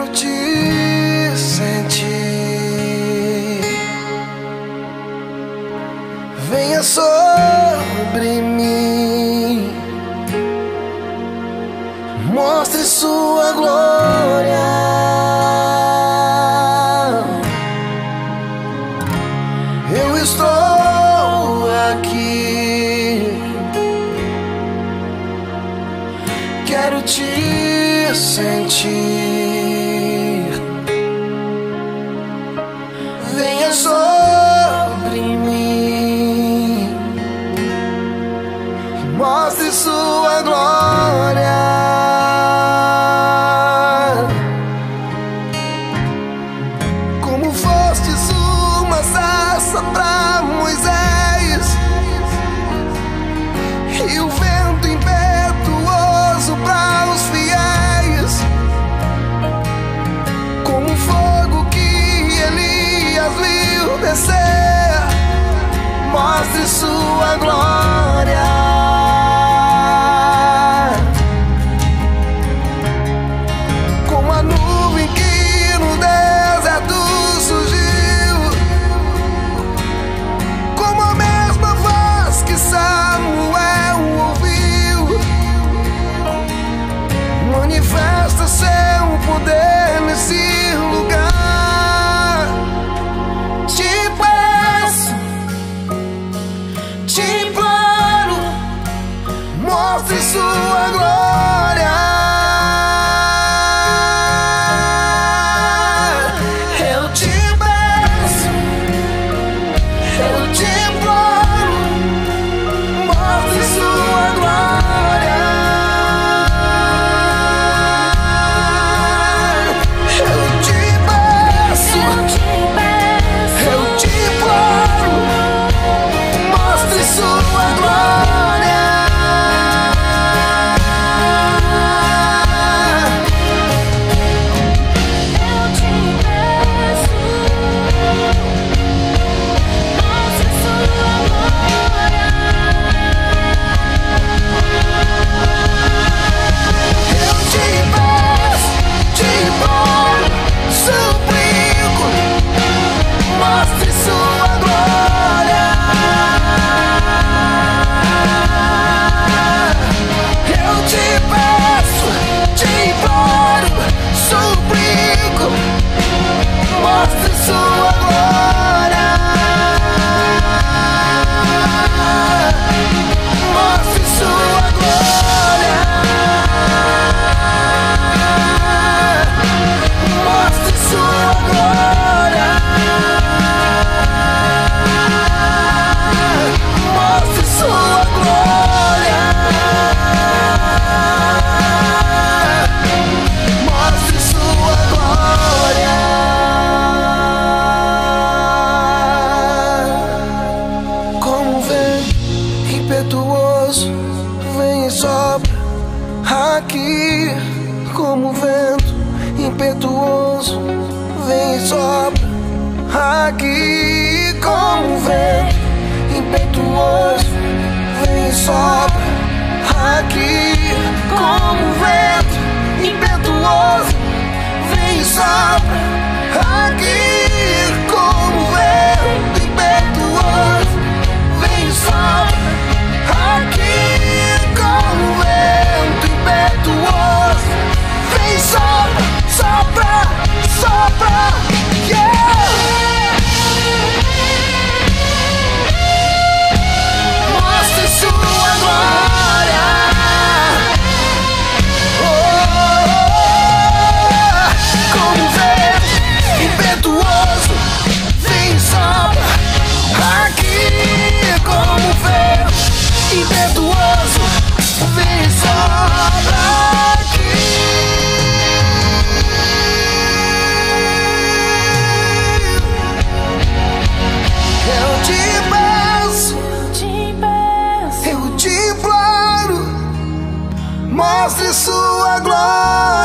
quero te sentir. Venha sobre mim, mostre sua glória. Eu estou aqui, quero te sentir. Venha sobre mim, mostre sua glória. Como fostes uma sarça pra Moisés e o vento impetuoso pra os fiéis, como o fogo que Elias viu descer, mostre sua glória. Como a nuvem que no deserto surgiu, como a mesma voz que Samuel ouviu, manifesta seu poder nesse lugar. Te peço, te imploro, mostre sua glória. Eu te peço, eu te imploro, mostre sua glória. Eu te peço, eu te imploro, mostre sua glória. Eu te peço, te imploro, suplico, mostre sua glória. Eu te peço, te imploro, suplico, mostre sua glória. Mostre sua glória. Mostre sua glória. Mostre sua glória. Mostre sua glória. Como um vento impetuoso vem e sopra aqui, como um vento impetuoso vem e sopra aqui, como um vento impetuoso vem e sopra aqui, como um vento impetuoso vem e sopra aqui, como um vento impetuoso vem e sopra aqui, como um vento impetuoso vem e sopra, sopra, sopra, yeah. Mostre sua glória. Oh, como um vento impetuoso vem e sopra aqui, como um vento impetuoso vem e sopra aqui. Eu te peço, eu te imploro, mostre sua glória.